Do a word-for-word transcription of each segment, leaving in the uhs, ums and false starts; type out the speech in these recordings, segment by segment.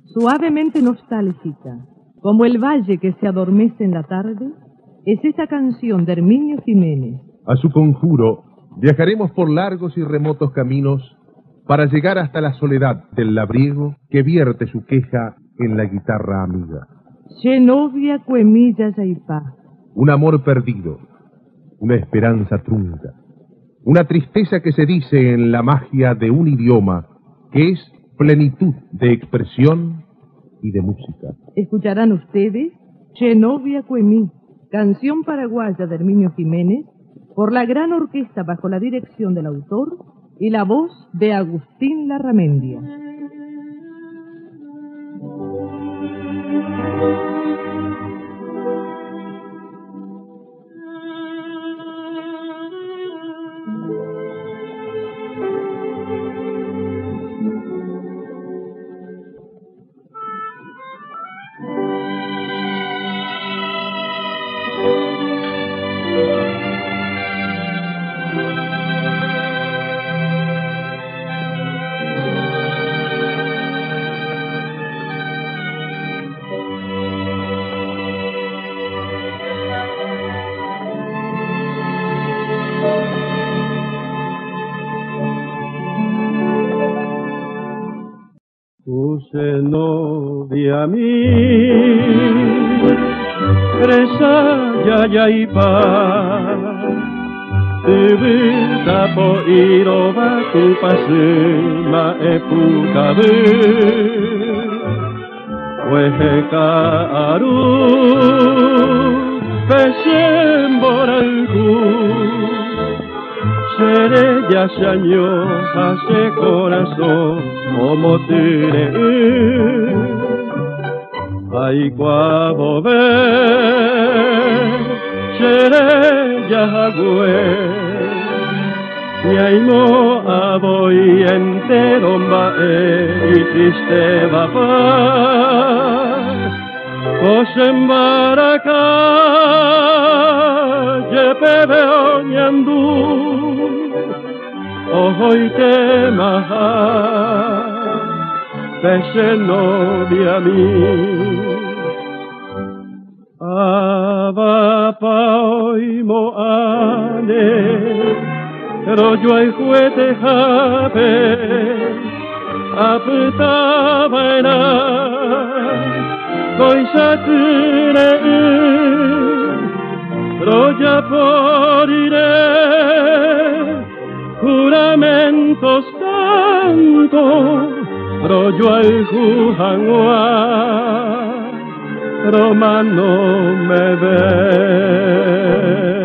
Suavemente nostálgica, como el valle que se adormece en la tarde, es esa canción de Herminio Jiménez. A su conjuro, viajaremos por largos y remotos caminos para llegar hasta la soledad del labriego que vierte su queja en la guitarra amiga. Genovia cuemilla yaipá. Un amor perdido, una esperanza trunca, una tristeza que se dice en la magia de un idioma que es plenitud de expresión y de música. Escucharán ustedes Genovia cuemí, canción paraguaya de Herminio Jiménez, por la gran orquesta bajo la dirección del autor y la voz de Agustín Larramendia. Puse novia mi, presa ya ya y pa, tibita po iroba tu pasima epuka de, weheka aru, pesemboranku. Seré ya año hace corazón como tire ay cuavo ve seré ya agüe y ay mo aboy entero mbae y triste papá Cosembaracá ye pebeo ñandú Hoy te maha, pese novia mi. Aba paoi moane, rojo ay juete jape, apetaba ena, coisatire, roja porire. Juramentos tanto, rollo al jujangua, romano me ve.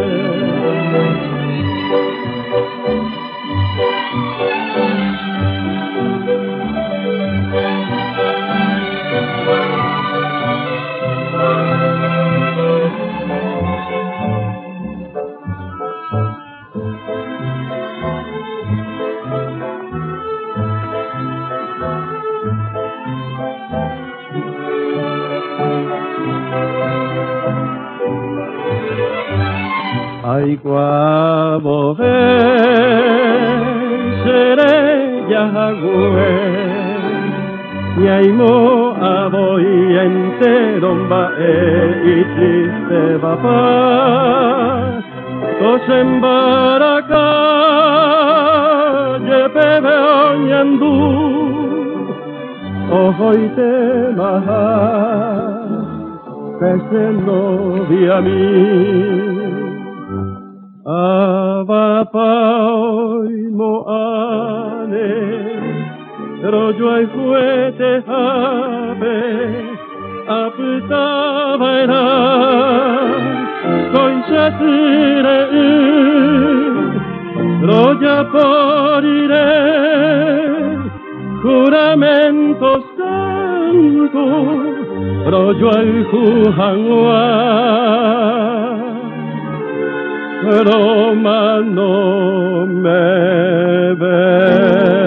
Ay cuavo ve seré yahagüe y ay mo aboy entero mbae y triste papá Cosembaracá ye pebeo ñandú ojoy te maha pese novia mi. Aba paoi moane, rojo ay fuete habe, apetaba era, coinsatire, roja porire, juramentos tanto, rojo ay jujangua. Romano me ve.